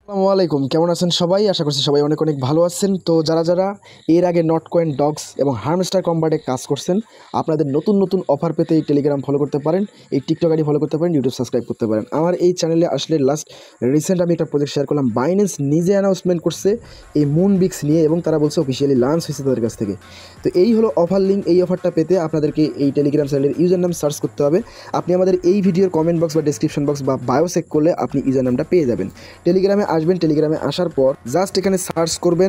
আসসালামু আলাইকুম, কেমন আছেন সবাই? আশা করছি সবাই অনেক অনেক ভালো আছেন। তো যারা এর আগে নটকয়েন ডগস এবং হার্মস্টার কম্বাটে কাজ করছেন, আপনাদের নতুন নতুন অফার পেতে এই টেলিগ্রাম ফলো করতে পারেন, এই টিকটক আইডি ফলো করতে পারেন, ইউটিউব সাবস্ক্রাইব করতে পারেন। আমার এই চ্যানেলে আসলে রিসেন্ট আমি একটা প্রজেক্ট শেয়ার করলাম। বাইন্যান্স নিজে অ্যানাউন্সমেন্ট করছে এই মুনবিক্স নিয়ে, এবং তারা বলছে অফিসিয়ালি লঞ্চ হয়েছে তাদের কাছ থেকে। তো এই হলো অফার লিঙ্ক। এই অফারটা পেতে আপনাদেরকে এই টেলিগ্রাম চ্যানেলের ইউজার নাম সার্চ করতে হবে। আপনি আমাদের এই ভিডিওর কমেন্ট বক্স বা ডিসক্রিপশন বক্স বা বায়ো চেক করলে আপনি ইউজার নামটা পেয়ে যাবেন। টেলিগ্রামে আসবেন, টেলিগ্রামে আসার পর জাস্ট এখানে সার্চ করবেন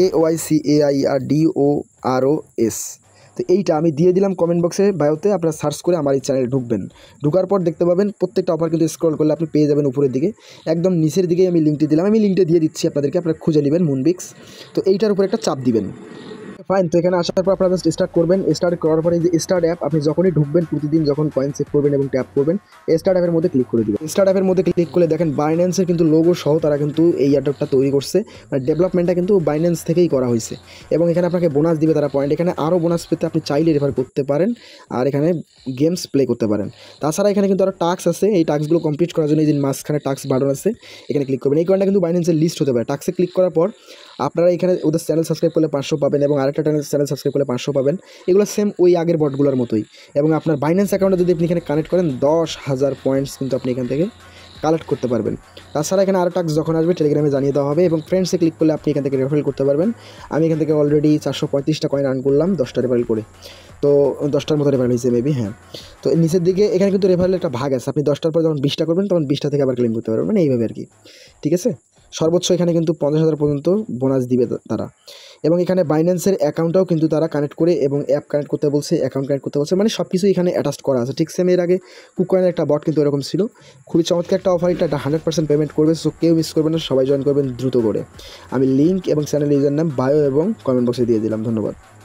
KYCAIRDOROS। তো এইটা আমি দিয়ে দিলাম কমেন্ট বক্সে বায়োতে, আপনারা সার্চ করে আমার এই চ্যানেলে ঢুকবেন। ঢুকার পর দেখতে পাবেন প্রত্যেকটা অফার কিন্তু স্ক্রল করলে আপনি পেয়ে যাবেন উপরের দিকে, একদম নিচের দিকে আমি লিঙ্কটি দিলাম। আমি লিঙ্কটা দিয়ে দিচ্ছি আপনাদেরকে, আপনারা খুঁজে নেবেন মুনবিক্স। তো এইটার উপরে একটা চাপ দিবেন। ফাইন। তো এখানে আসার পর আপনারা জাস্ট স্টার্ট করবেন। স্টার্ট করার পরে যে স্টার্ট অ্যাপ, আপনি যখনই ঢুকবেন প্রতিদিন যখন কয়েন চেক করবেন এবং ট্যাপ করবেন, স্টার্ট অ্যাপের মধ্যে ক্লিক করে দিবেন। স্টার্ট অ্যাপের মধ্যে ক্লিক করলে দেখেন বাইন্যান্সের কিন্তু লোগো সহ তারা কিন্তু এই অ্যাডপটা তৈরি করছে। মানে ডেভেলপমেন্টটা কিন্তু বাইন্যান্স থেকেই করা হয়েছে, এবং এখানে আপনাকে বোনাস দিবে তারা পয়েন্ট। এখানে আরও বোনাস পেতে আপনি চাইলে রেফার করতে পারেন, আর এখানে গেমস প্লে করতে পারেন। তাছাড়া এখানে কিন্তু আরও টাস্ক আছে। এই টাস্কগুলো কমপ্লিট করার জন্য এই যে মাঝখানে টাস্ক বাটন আছে, এখানে ক্লিক করবেন। এই কয়েনটা কিন্তু বাইন্যান্সের লিস্ট হতে পারে। টাস্কে ক্লিক করার পর আপনারা এখানে ওদের চ্যানেল সাবস্ক্রাইব করলে 500 পাবেন, এবং আরেকটা চ্যানেল সাবস্ক্রাইব করলে 500 পাবেন। এগুলো সেম ওই আগের বটগুলোর মতোই। এবং আপনার বাইন্যান্স অ্যাকাউন্টে যদি আপনি এখানে কানেক্ট করেন 10,000 পয়েন্টস কিন্তু আপনি এখান থেকে কালেক্ট করতে পারবেন। তাছাড়া এখানে আরও টাস্ক যখন আসবে টেলিগ্রামে জানিয়ে দেওয়া হবে, এবং ফ্রেন্ডসে ক্লিক করলে আপনি এখান থেকে রেফারেল করতে পারবেন। আমি এখান থেকে অলরেডি 435টা কয়েন আর্ন করলাম 10টা রেফারেল করে। তো 10টার মতো রেফারেল হয়েছে মেবি, হ্যাঁ। তো নিচের দিকে এখানে কিন্তু রেফারেলের একটা ভাগ আছে। আপনি 10টার পর যখন 20টা করবেন তখন 20টা থেকে আবার ক্লেম করতে পারবেন, মানে এইভাবে আর কি। ঠিক আছে। সর্বোচ্চ এখানে কিন্তু 50,000 পর্যন্ত বোনাস দিবে তারা। এবং এখানে বাইন্যান্সের অ্যাকাউন্টটাও কিন্তু তারা কানেক্ট করে, এবং অ্যাপ কানেক্ট করতে বলছে, অ্যাকাউন্ট কানেক্ট করতে বলছে, মানে সব কিছু এখানে অ্যাটাচ করা আছে। ঠিক সেম এর আগে কুকয়েনের একটা বট কিন্তু এরকম ছিল। খুবই চমৎকার একটা অফার। এটা 100% পেমেন্ট করবে, সো কেউ মিস করবেন না, সবাই জয়েন করবেন দ্রুত করে। আমি লিঙ্ক এবং চ্যানেল ইউজার নাম বায়ো এবং কমেন্ট বক্সে দিয়ে দিলাম। ধন্যবাদ।